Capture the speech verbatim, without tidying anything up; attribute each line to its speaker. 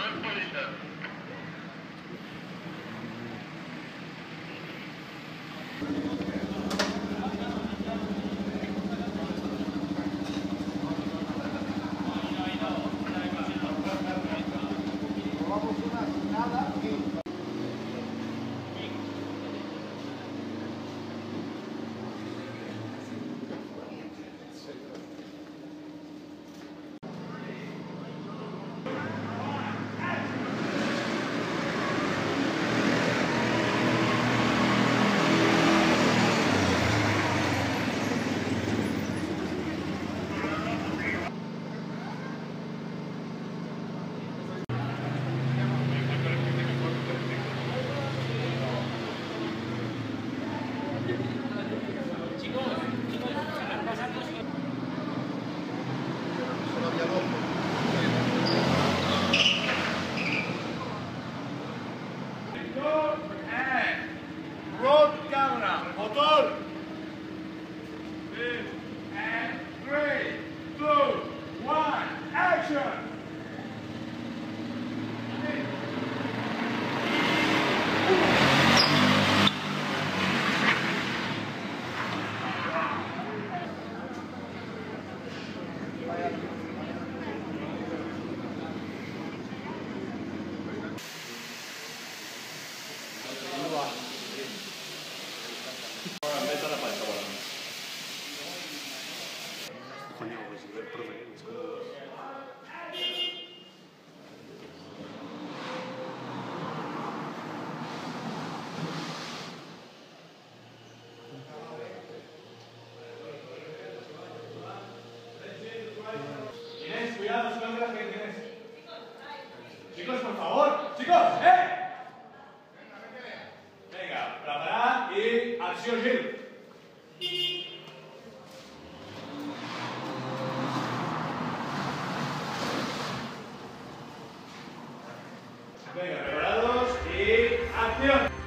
Speaker 1: Roll cámara, motor. And three, two, one, action. Inés, cuidado, suelta la gente, Inés. Chicos, por favor, chicos, ¡eh! Venga, preparad y acción, Gil. Venga, preparados y acción.